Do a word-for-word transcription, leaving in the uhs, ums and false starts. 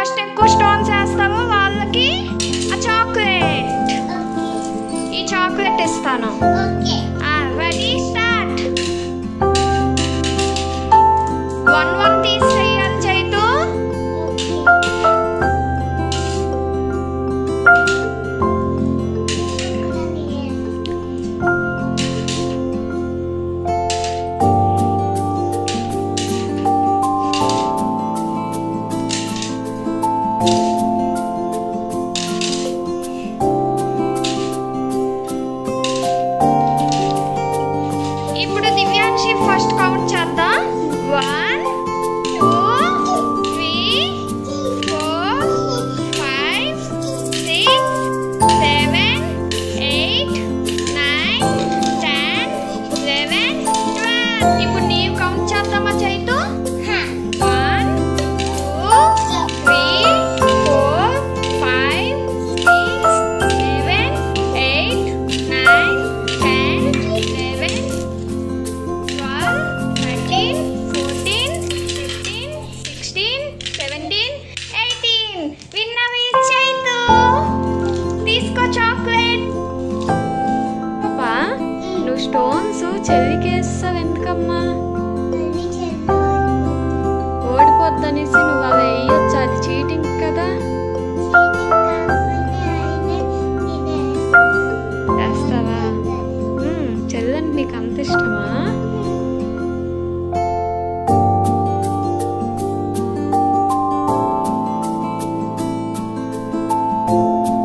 First ఎక్కువ stones వేస్తావో వాళ్ళకి ఆ చాక్లెట్ ఈ చాక్లెట్ ఇస్తాను. Ready start. వన్ వన్ తీసి చెయ్యాలి చైతు. ఫస్ట్ కౌంట్ చేద్దాం. One two three four five six seven eight nine ten eleven twelve. ఇప్పుడు నీవు కౌంట్ చేద్దామా Chaitu. One two three four five six seven eight nine ten eleven విన్నవి చైతు. తీసుకో chocolate. పాపా నువ్వు స్టోన్స్ చెవికేస్తావు ఎందుకమ్మా? ఓడిపోద్దనేసి నువ్వు అవి వేయొచ్చు, అది చీటింగ్ కదా. వేస్తావా? చెల్లంటే నీకు అంత ఇష్టమా?